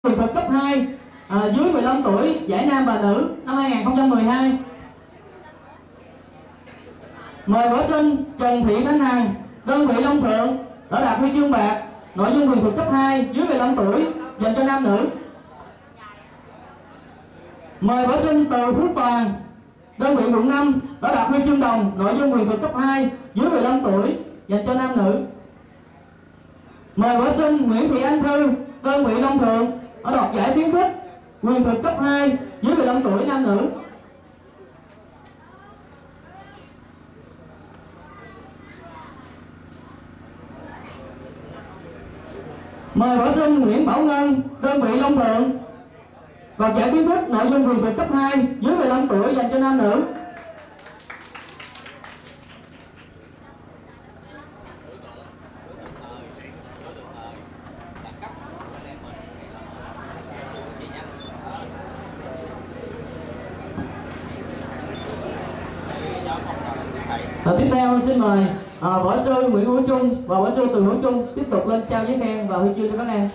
quyền thực cấp 2 dưới 15 tuổi giải nam và nữ năm 2012. Mời võ sinh Trần Thị Thanh Hằng, đơn vị Long Thượng, đã đạt huy chương bạc nội dung quyền thực cấp 2 dưới 15 tuổi dành cho nam nữ. Mời võ sinh Từ Phước Toàn, đơn vị quận 5, đã đạt huy chương đồng nội dung quyền thực cấp 2 dưới 15 tuổi dành cho nam nữ. Mời võ sinh Nguyễn Thị Anh Thư, đơn vị Long Thượng, đã đoạt giải khuyến khích quyền thực cấp 2 dưới 15 tuổi nam nữ. Mời võ sinh Nguyễn Bảo Ngân, đơn vị Long Thượng, đoạt giải khuyến khích nội dung quyền thực cấp 2 dưới 15 tuổi dành cho nam nữ. Tiếp theo xin mời võ sư Nguyễn Hữu Trung và võ sư Từ Hữu Trung tiếp tục lên trao giấy khen và huy chương cho các em.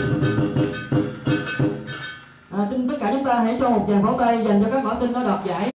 Xin tất cả chúng ta hãy cho một tràng pháo tay dành cho các võ sinh đã đoạt giải.